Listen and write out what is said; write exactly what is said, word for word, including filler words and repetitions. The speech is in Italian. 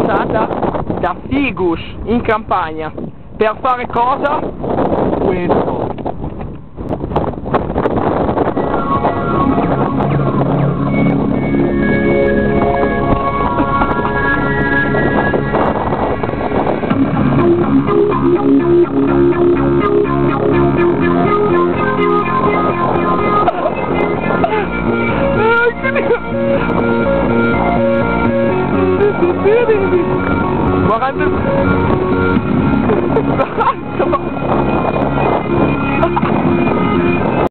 andata da Sigus in campagna. Per fare cosa? Questo. guarda